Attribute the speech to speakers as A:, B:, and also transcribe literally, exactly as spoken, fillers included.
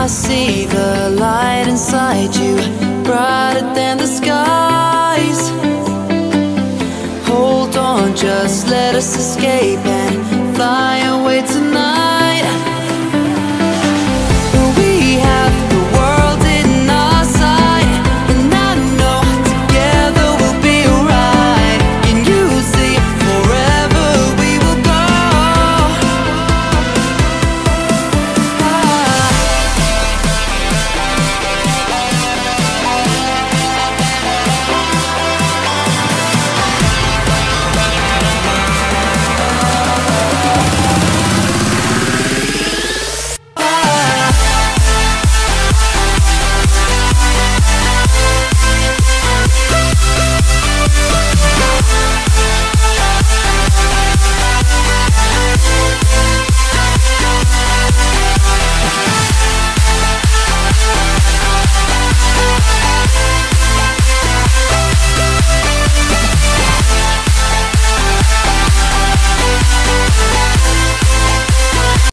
A: see the light inside you, brighter than the skies. Hold on, just let us escape and